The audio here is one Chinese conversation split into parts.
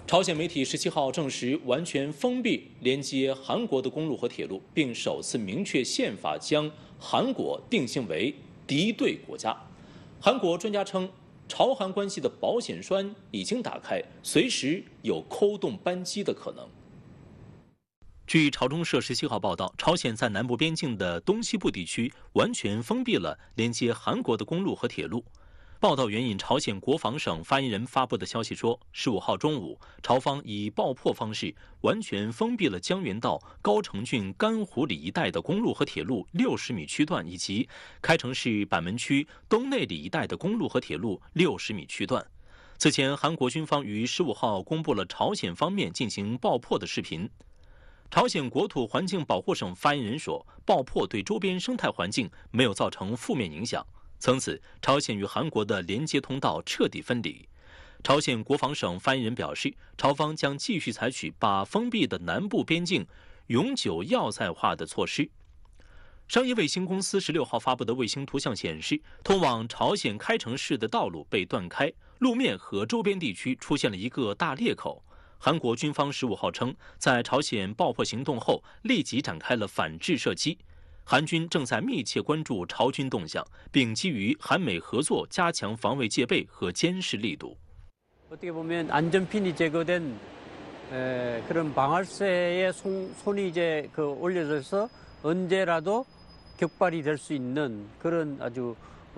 朝鲜媒体17号证实，完全封闭连接韩国的公路和铁路，并首次明确宪法将韩国定性为敌对国家。韩国专家称，朝韩关系的保险栓已经打开，随时有扣动扳机的可能。据朝中社17号报道，朝鲜在南部边境的东西部地区完全封闭了连接韩国的公路和铁路。报道援引朝鲜国防省发言人发布的消息说，15号中午，朝方以爆破方式完全封闭了江原道高城郡干湖里一带的公路和铁路60米区段，以及开城市板门区东内里一带的公路和铁路60米区段。此前，韩国军方于15号公布了朝鲜方面进行爆破的视频。朝鲜国土环境保护省发言人说，爆破对周边生态环境没有造成负面影响。从此，朝鲜与韩国的连接通道彻底分离。朝鲜国防省发言人表示，朝方将继续采取把封闭的南部边境永久要塞化的措施。商业卫星公司16号发布的卫星图像显示，通往朝鲜开城市的道路被断开，路面和周边地区出现了一个大裂口。韩国军方15号称，在朝鲜爆破行动后，立即展开了反制射击。韩军正在密切关注朝军动向，并基于韩美合作加强防卫戒备和监视力度。 어떻게 보면 안전핀이 제거된 그런 방아쇠에 손이 이제 올려져서 언제라도 격발이 될 수 있는 그런 아주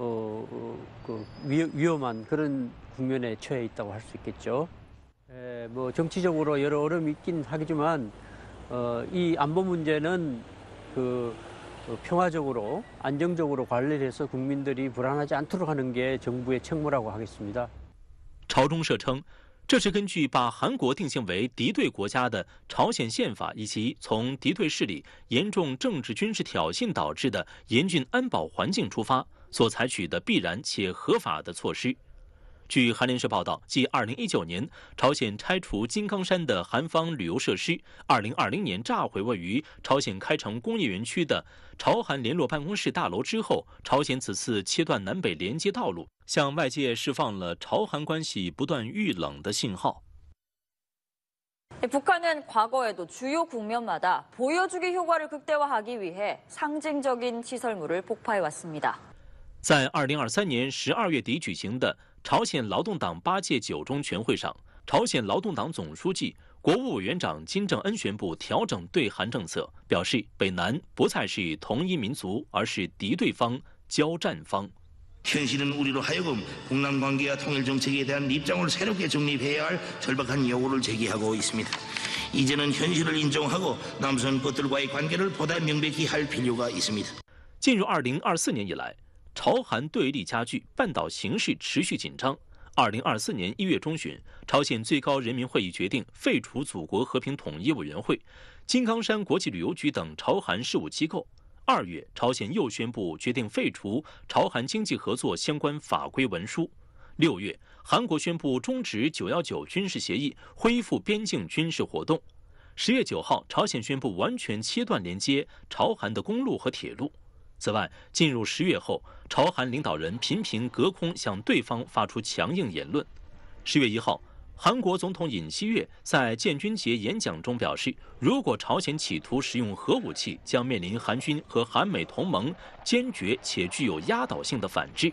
위험한 그런 국면에 처해 있다고 할 수 있겠죠. 뭐 정치적으로 여러 어려움이 있긴 하겠지만 이 안보 문제는 평화적으로 안정적으로 관리를 해서 국민들이 불안하지 않도록 하는 게 정부의 책무라고 하겠습니다. 朝中社称，这是根据把韩国定性为敌对国家的朝鲜宪法以及从敌对势力严重政治军事挑衅导致的严峻安保环境出发所采取的必然且合法的措施。据韩联社报道，继2019年朝鲜拆除金刚山的韩方旅游设施，2020年炸毁位于朝鲜开城工业园区的朝韩联络办公室大楼之后，朝鲜此次切断南北连接道路，向外界释放了朝韩关系不断遇冷的信号。 북한은 과거에도 주요 국면마다 보여주기 효과를 극대화하기 위해 상징적인 시설물을 폭파해왔습니다. 在2023年12月底举行的朝鲜劳动党8届9中全会上，朝鲜劳动党总书记、国务委员长金正恩宣布调整对韩政策，表示北南不再是同一民族，而是敌对方、交战方。 현실은 우리로 하여금 북남 관계와 통일 정책에 대한 입장을 새롭게 정립해야 할 절박한 요구를 제기하고 있습니다. 이제는 현실을 인정하고 남선 것들과의 관계를 보다 명백히 할 필요가 있습니다. 进入2024年以来，朝韩对立加剧，半岛形势持续紧张。2024年1月中旬，朝鲜最高人民会议决定废除祖国和平统一委员会、金刚山国际旅游局等朝韩事务机构。 2月，朝鲜又宣布决定废除朝韩经济合作相关法规文书。6月，韩国宣布终止919军事协议，恢复边境军事活动。10月9号，朝鲜宣布完全切断连接朝韩的公路和铁路。此外，进入10月后，朝韩领导人频频隔空向对方发出强硬言论。10月1号。 韩国总统尹锡悦在建军节演讲中表示，如果朝鲜企图使用核武器，将面临韩军和韩美同盟坚决且具有压倒性的反制。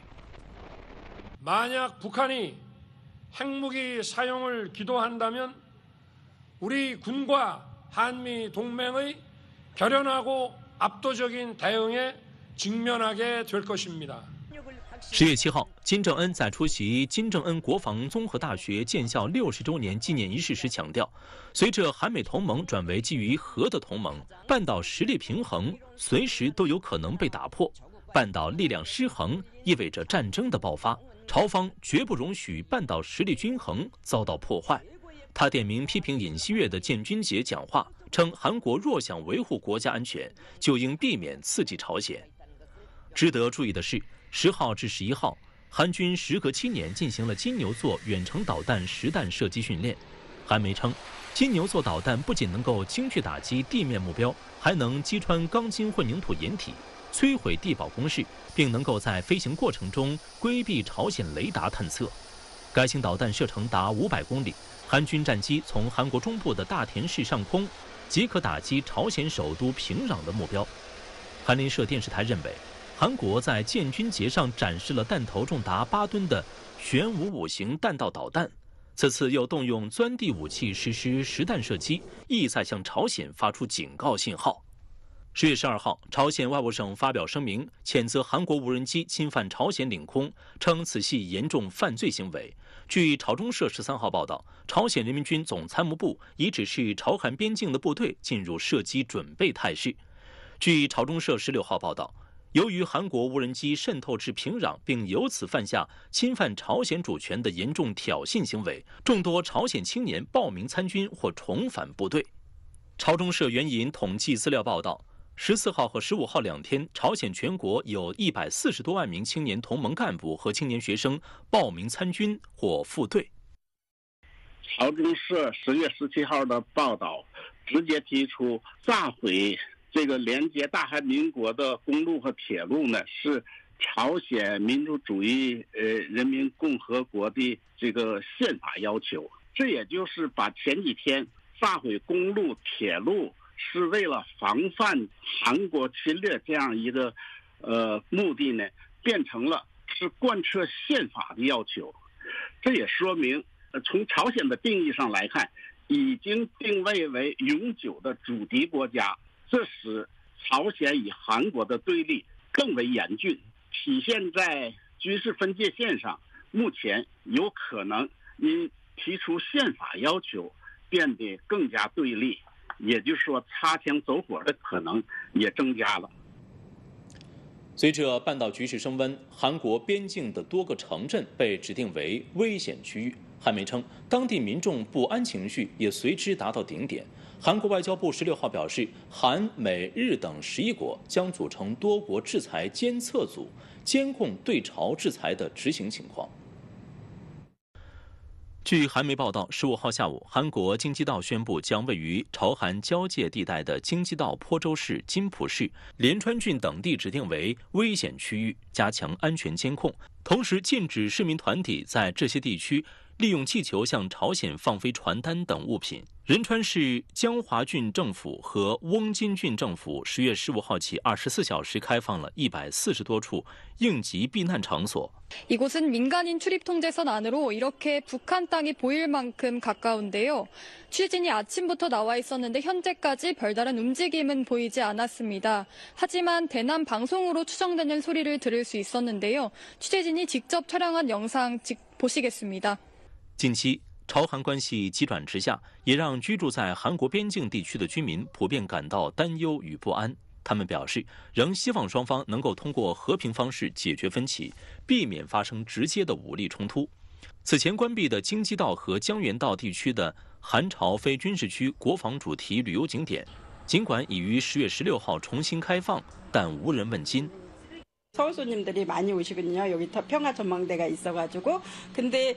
만약 북한이 핵무기 사용을 기도한다면 우리 군과 한미 동맹의 결연하고 압도적인 대응에 직면하게 될 것입니다. 10月7号，金正恩在出席金正恩国防综合大学建校60周年纪念仪式时强调，随着韩美同盟转为基于核的同盟，半岛实力平衡随时都有可能被打破。半岛力量失衡意味着战争的爆发，朝方绝不容许半岛实力均衡遭到破坏。他点名批评尹锡悦的建军节讲话，称韩国若想维护国家安全，就应避免刺激朝鲜。值得注意的是。 10号至11号，韩军时隔7年进行了金牛座远程导弹实弹射击训练。韩媒称，金牛座导弹不仅能够精确打击地面目标，还能击穿钢筋混凝土掩体，摧毁地堡工事，并能够在飞行过程中规避朝鲜雷达探测。该型导弹射程达500公里， 韩军战机从韩国中部的大田市上空，即可打击朝鲜首都平壤的目标。韩联社电视台认为，韩国在建军节上展示了弹头重达8吨的玄武5型弹道导弹，此次又动用钻地武器实施实弹射击，意在向朝鲜发出警告信号。10月12号，朝鲜外务省发表声明，谴责韩国无人机侵犯朝鲜领空，称此系严重犯罪行为。据朝中社13号报道，朝鲜人民军总参谋部已指示朝韩边境的部队进入射击准备态势。据朝中社16号报道，由于韩国无人机渗透至平壤，并由此犯下侵犯朝鲜主权的严重挑衅行为，众多朝鲜青年报名参军或重返部队。朝中社援引统计资料报道，14号和15号2天，朝鲜全国有140多万名青年同盟干部和青年学生报名参军或复队。 朝中社10月17号的报道直接提出，炸毁这个连接大韩民国的公路和铁路呢，是朝鲜民主主义人民共和国的这个宪法要求。这也就是把前几天炸毁公路、铁路是为了防范韩国侵略这样一个目的呢，变成了是贯彻宪法的要求。这也说明，从朝鲜的定义上来看，已经定位为永久的主敌国家，这使朝鲜与韩国的对立更为严峻，体现在军事分界线上。目前有可能因提出宪法要求变得更加对立，也就是说擦枪走火的可能也增加了。 随着半岛局势升温，韩国边境的多个城镇被指定为危险区域。韩媒称，当地民众不安情绪也随之达到顶点。韩国外交部16号表示，韩、美、日等11国将组成多国制裁监测组，监控对朝制裁的执行情况。据韩媒报道，15号下午，韩国京畿道宣布将位于朝韩交界地带的京畿道坡州市、金浦市、连川郡等地指定为危险区域，加强安全监控，同时禁止市民团体在这些地区利用气球向朝鲜放飞传单等物品。仁川市江华郡政府和翁金郡政府10月15号起24小时开放了140多处应急避难场所。 이곳은 민간인 출입 통제선 안으로 이렇게 북한 땅이 보일 만큼 가까운데요. 취재진이 아침부터 나와 있었는데 현재까지 별다른 움직임은 보이지 않았습니다. 하지만 대남 방송으로 추정되는 소리를 들을 수 있었는데요. 취재진이 직접 촬영한 영상 보시겠습니다. 近期朝韩关系急转直下，也让居住在韩国边境地区的居民普遍感到担忧与不安。他们表示，仍希望双方能够通过和平方式解决分歧，避免发生直接的武力冲突。此前关闭的京畿道和江原道地区的韩朝非军事区国防主题旅游景点，尽管已于10月16号重新开放，但无人问津。 서울 손님들이 많이 오시거든요. 여기 평화 전망대가 있어가지고. 근데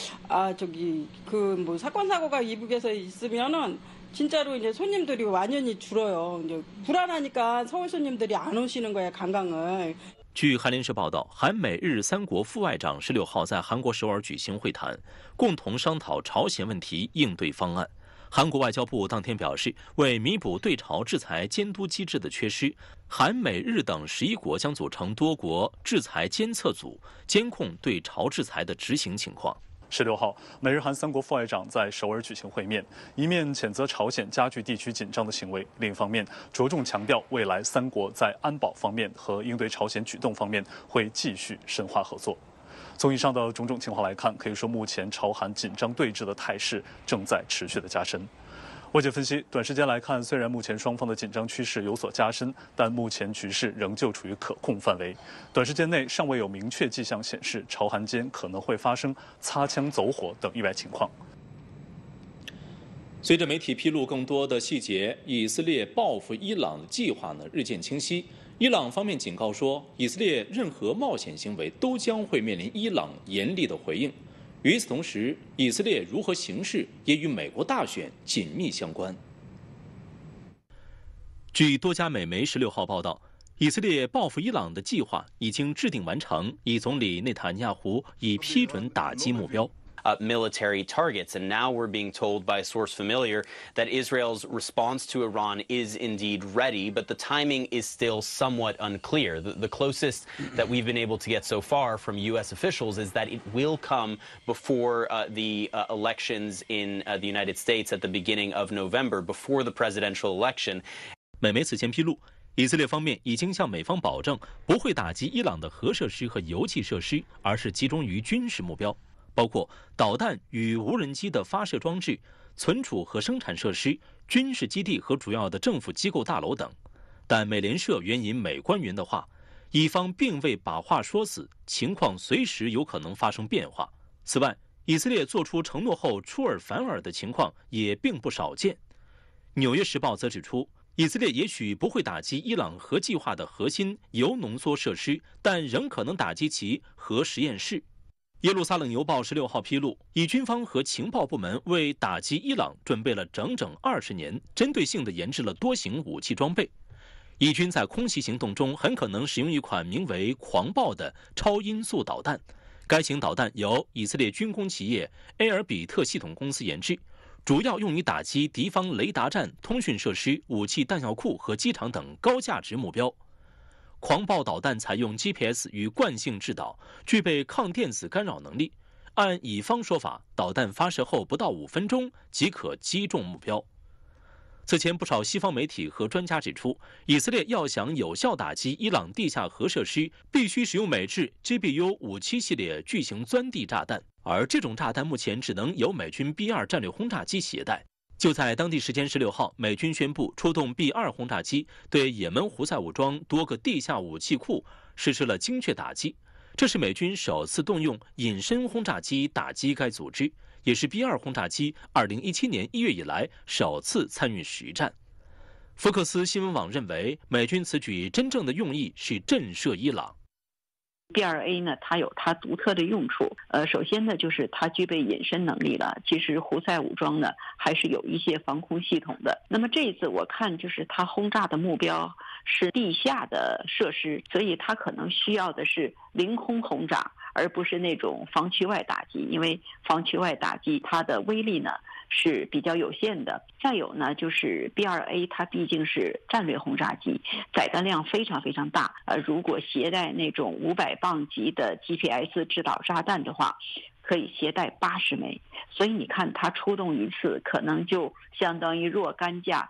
저기 뭐 사건 사고가 이북에서 있으면은 진짜로 이제 손님들이 완전히 줄어요. 이제 불안하니까 서울 손님들이 안 오시는 거예요, 관광을. 据韩联社报道，韩美日3国副外长16号在韩国首尔举行会谈，共同商讨朝鲜问题应对方案。 韩国外交部当天表示，为弥补对朝制裁监督机制的缺失，韩、美、日等11国将组成多国制裁监测组，监控对朝制裁的执行情况。 16号，美日韩3国副外长在首尔举行会面，一面谴责朝鲜加剧地区紧张的行为，另一方面着重强调未来3国在安保方面和应对朝鲜举动方面会继续深化合作。 从以上的种种情况来看，可以说目前朝韩紧张对峙的态势正在持续的加深。外界分析，短时间来看，虽然目前双方的紧张趋势有所加深，但目前局势仍旧处于可控范围。短时间内尚未有明确迹象显示朝韩间可能会发生擦枪走火等意外情况。 随着媒体披露更多的细节，以色列报复伊朗的计划日渐清晰。 伊朗方面警告说，以色列任何冒险行为都将会面临伊朗严厉的回应。与此同时，以色列如何行事也与美国大选紧密相关。据多家美媒16号报道，以色列报复伊朗的计划已经制定完成，以总理内塔尼亚胡已批准打击目标。 military targets. And now we're being told by a source familiar that Israel's response to Iran is indeed ready, but the timing is still somewhat unclear. The closest that we've been able to get so far from U.S. officials is that it will come before the elections in the United States at the beginning of November, before the presidential election. 美媒此前披露，以色列方面已经向美方保证，不会打击伊朗的核设施和油气设施，而是集中于军事目标，包括导弹与无人机的发射装置、存储和生产设施、军事基地和主要的政府机构大楼等。但美联社援引美官员的话，以方并未把话说死，情况随时有可能发生变化。此外，以色列做出承诺后出尔反尔的情况也并不少见。《纽约时报》则指出，以色列也许不会打击伊朗核计划的核心铀浓缩设施，但仍可能打击其核实验室。耶路撒冷邮报16号披露，以军方和情报部门为打击伊朗准备了整整20年，针对性地研制了多型武器装备。以军在空袭行动中很可能使用一款名为“狂暴”的超音速导弹，该型导弹由以色列军工企业埃尔比特系统公司研制。主要用于打击敌方雷达站、通讯设施、武器弹药库和机场等高价值目标。狂暴导弹采用 GPS 与惯性制导，具备抗电子干扰能力。按以方说法，导弹发射后不到5分钟即可击中目标。此前，不少西方媒体和专家指出，以色列要想有效打击伊朗地下核设施，必须使用美制 GBU-57系列巨型钻地炸弹。而这种炸弹目前只能由美军 B-2 战略轰炸机携带。就在当地时间16号，美军宣布出动 B-2 轰炸机对也门胡塞武装多个地下武器库实施了精确打击，这是美军首次动用隐身轰炸机打击该组织，也是 B-2 轰炸机2017年1月以来首次参与实战。福克斯新闻网认为，美军此举真正的用意是震慑伊朗。 B-2A 呢，它有它独特的用处。首先呢，就是它具备隐身能力了。其实胡塞武装呢，还是有一些防空系统的。那么这一次我看，就是它轰炸的目标是地下的设施，所以它可能需要的是凌空轰炸，而不是那种防区外打击。因为防区外打击它的威力呢是比较有限的。再有呢，就是 B-2A 它毕竟是战略轰炸机，载弹量非常非常大。如果携带那种500磅级的 GPS 制导炸弹的话，可以携带80枚。所以你看，它出动一次，可能就相当于若干架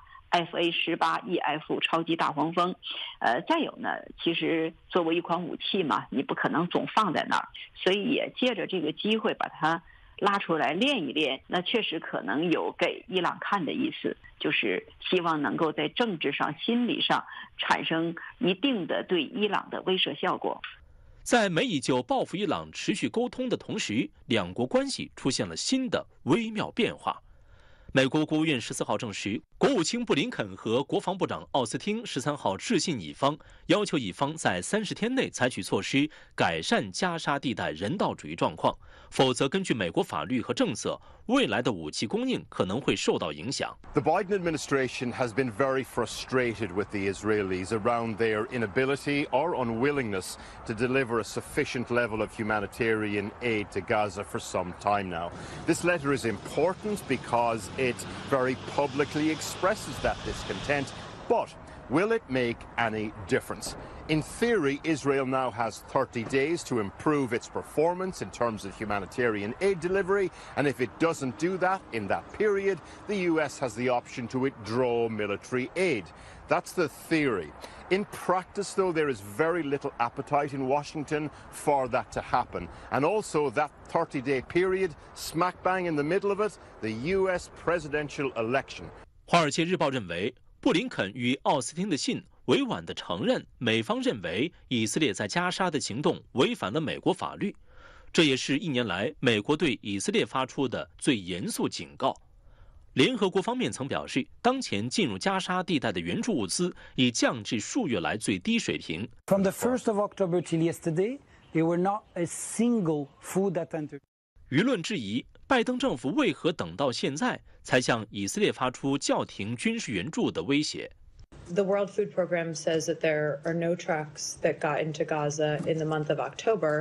FA-18EF 超级大黄蜂。再有呢，其实作为一款武器嘛，你不可能总放在那儿，所以也借着这个机会把它拉出来练一练。那确实可能有给伊朗看的意思，就是希望能够在政治上、心理上产生一定的对伊朗的威慑效果。 在美以就报复伊朗持续沟通的同时，两国关系出现了新的微妙变化。美国国务院14号证实，国务卿布林肯和国防部长奥斯汀13号致信以方，要求以方在30天内采取措施改善加沙地带人道主义状况，否则根据美国法律和政策，未来的武器供应可能会受到影响。 The Biden administration has been very frustrated with the Israelis around their inability or unwillingness to deliver a sufficient level of humanitarian aid to Gaza for some time now. This letter is important because it very publicly expresses that discontent, but will it make any difference? In theory, Israel now has 30 days to improve its performance in terms of humanitarian aid delivery, and if it doesn't do that in that period, the US has the option to withdraw military aid. That's the theory. In practice, though, there is very little appetite in Washington for that to happen. And also, that 30-day period, smack bang in the middle of it, the US presidential election. 华尔街日报认为，布林肯与奥斯汀的信委婉地承认，美方认为以色列在加沙的行动违反了美国法律，这也是1年来美国对以色列发出的最严肃警告。联合国方面曾表示，当前进入加沙地带的援助物资已降至数月来最低水平。 From the 1st of October till yesterday, there were not a single food that entered. 舆论质疑，拜登政府为何等到现在才向以色列发出叫停军事援助的威胁。 The World Food Program says that there are no trucks that got into Gaza in the month of October,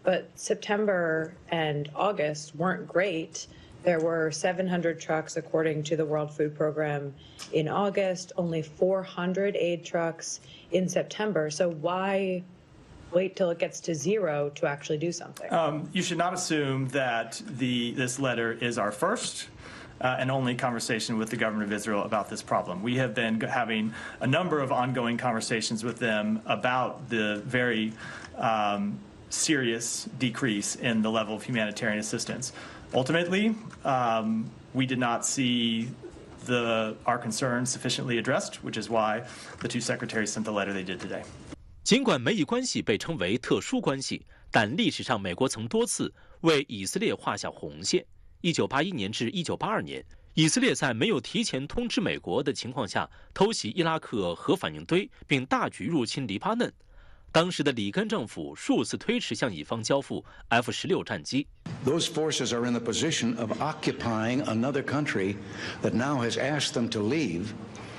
But September and August weren't great. There were 700 trucks, according to the World Food Program, in August, only 400 aid trucks in September. So why wait till it gets to zero to actually do something? You should not assume that this letter is our first and only conversation with the government of Israel about this problem. We have been having a number of ongoing conversations with them about the very serious decrease in the level of humanitarian assistance. Ultimately, we did not see our concerns sufficiently addressed, which is why the two secretaries sent the letter they did today. 尽管美以关系被称为特殊关系，但历史上美国曾多次为以色列画下红线。1981年至1982年，以色列在没有提前通知美国的情况下偷袭伊拉克核反应堆，并大举入侵黎巴嫩。当时的里根政府数次推迟向以方交付 F-16战机。 Those forces are in the position of occupying another country that now has asked them to leave.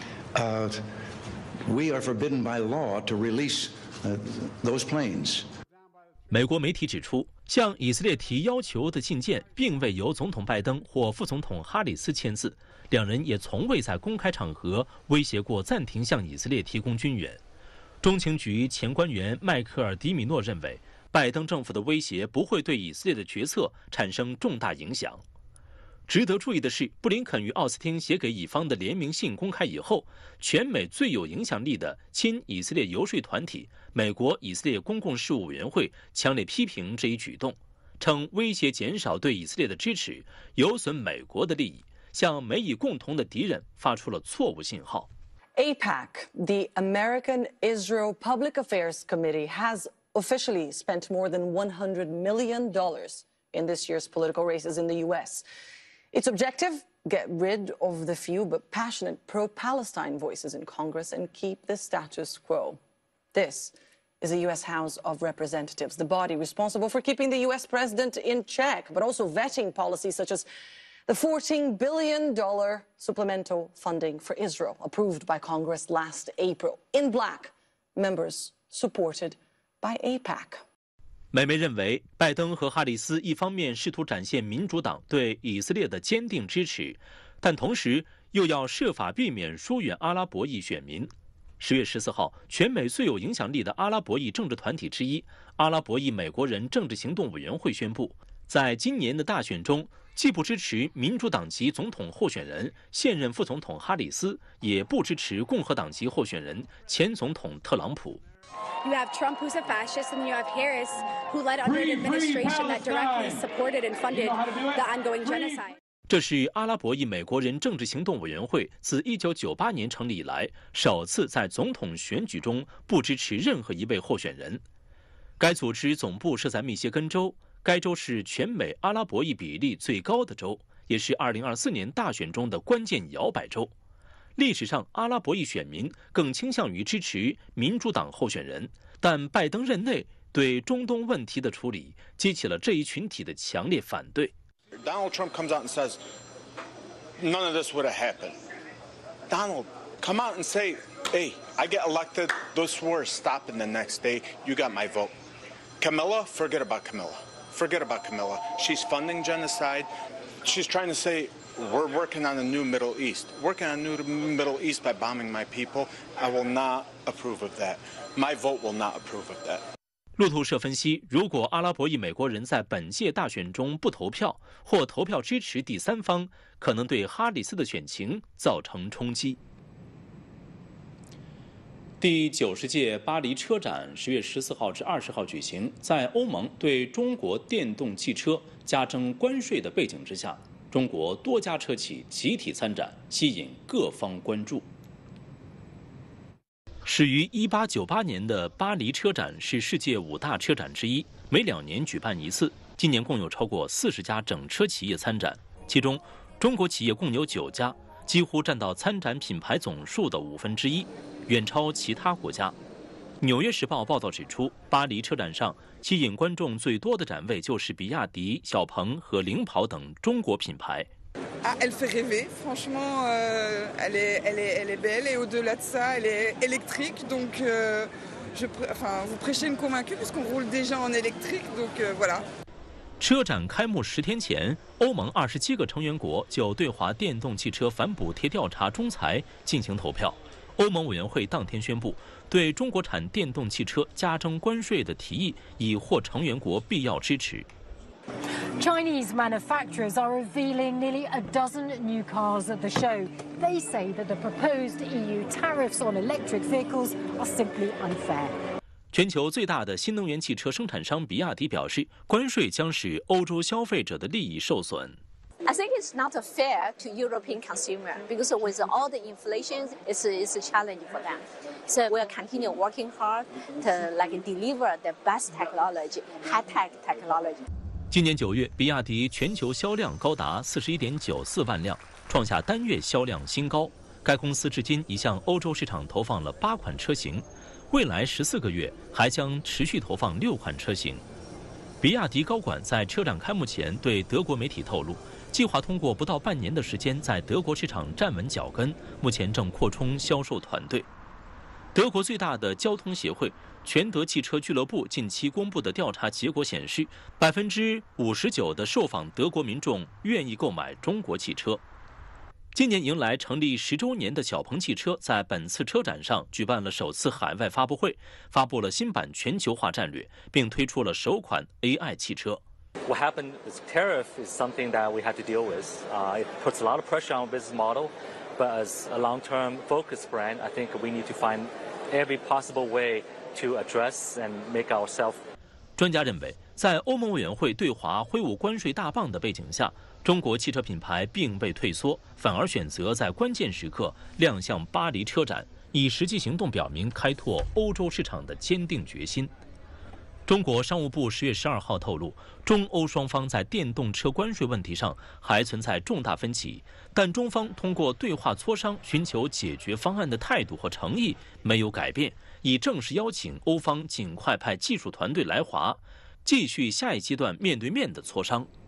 We are forbidden by law to release those planes. 美国媒体指出，向以色列提要求的信件并未由总统拜登或副总统哈里斯签字，两人也从未在公开场合威胁过暂停向以色列提供军援。中情局前官员迈克尔·迪米诺认为，拜登政府的威胁不会对以色列的决策产生重大影响。值得注意的是，布林肯与奥斯汀写给以方的联名信公开以后，全美最有影响力的亲以色列游说团体美国以色列公共事务委员会强烈批评这一举动，称威胁减少对以色列的支持，有损美国的利益，向美以共同的敌人发出了错误信号。 AIPAC, the American Israel Public Affairs Committee, has officially spent more than $100 million in this year's political races in the U.S. Its objective, get rid of the few but passionate pro-Palestine voices in Congress and keep the status quo. This is the U.S. House of Representatives, the body responsible for keeping the U.S. president in check, but also vetting policies such as the $14 billion supplemental funding for Israel, approved by Congress last April. In black, members supported by AIPAC. 美媒认为，拜登和哈里斯一方面试图展现民主党对以色列的坚定支持，但同时又要设法避免疏远阿拉伯裔选民。10月14号，全美最有影响力的阿拉伯裔政治团体之一——阿拉伯裔美国人政治行动委员会宣布，在今年的大选中，既不支持民主党籍总统候选人现任副总统哈里斯，也不支持共和党籍候选人前总统特朗普。 You have Trump, who's a fascist, and then you have Harris, who led under an administration that directly supported and funded the ongoing genocide. 这是阿拉伯裔美国人政治行动委员会自1998年成立以来，首次在总统选举中不支持任何一位候选人。该组织总部设在密歇根州，该州是全美阿拉伯裔比例最高的州，也是2024年大选中的关键摇摆州。历史上，阿拉伯裔选民更倾向于支持民主党候选人，但拜登任内对中东问题的处理激起了这一群体的强烈反对。 Donald Trump comes out and says, none of this would have happened. Donald, come out and say, hey, I get elected, this war is stopping the next day, you got my vote. Camilla, forget about Camilla. Forget about Camilla. She's funding genocide. She's trying to say, we're working on a new Middle East. Working on a new Middle East by bombing my people. I will not approve of that. My vote will not approve of that. 路透社分析，如果阿拉伯裔美国人在本届大选中不投票，或投票支持第三方，可能对哈里斯的选情造成冲击。第90届巴黎车展10月14号至20号举行，在欧盟对中国电动汽车加征关税的背景之下，中国多家车企集体参展，吸引各方关注。始于1898年的巴黎车展是世界5大车展之一，每2年举办一次。今年共有超过40家整车企业参展，其中中国企业共有9家，几乎占到参展品牌总数的1/5，远超其他国家。《纽约时报》报道指出，巴黎车展上吸引观众最多的展位就是比亚迪、小鹏和领跑等中国品牌。 Elle fait rêver, franchement, elle est belle et au-delà de ça, elle est électrique, donc vous prêchez une convaincue parce qu'on roule déjà en électrique, donc voilà. 车展开幕10天前，欧盟27个成员国就对华电动汽车反补贴调查仲裁进行投票。欧盟委员会当天宣布，对中国产电动汽车加征关税的提议已获成员国必要支持。 Chinese manufacturers are revealing nearly a dozen new cars at the show. They say that the proposed EU tariffs on electric vehicles are simply unfair. 全球最大的新能源汽车生产商比亚迪表示，关税将使欧洲消费者的利益受损。 I think it's not fair to European consumer because with all the inflation, it's a challenge for them. So we'll continue working hard to deliver the best technology, high-tech technology. 今年9月，比亚迪全球销量高达41.94万辆，创下单月销量新高。该公司至今已向欧洲市场投放了8款车型，未来14个月还将持续投放6款车型。比亚迪高管在车展开幕前对德国媒体透露，计划通过不到半年的时间在德国市场站稳脚跟，目前正扩充销售团队。德国最大的交通协会全德汽车俱乐部近期公布的调查结果显示，59%的受访德国民众愿意购买中国汽车。今年迎来成立10周年的小鹏汽车在本次车展上举办了首次海外发布会，发布了新版全球化战略，并推出了首款 AI 汽车。 What happened is tariff is something that we had to deal with. It puts a lot of pressure on our business model, but as a long-term focused brand, I think we need to find every possible way to address and make ourselves. 专家认为，在欧盟委员会对华挥舞关税大棒的背景下，中国汽车品牌并未退缩，反而选择在关键时刻亮相巴黎车展，以实际行动表明开拓欧洲市场的坚定决心。 中国商务部10月12号透露，中欧双方在电动车关税问题上还存在重大分歧，但中方通过对话磋商寻求解决方案的态度和诚意没有改变，已正式邀请欧方尽快派技术团队来华，继续下一阶段面对面的磋商。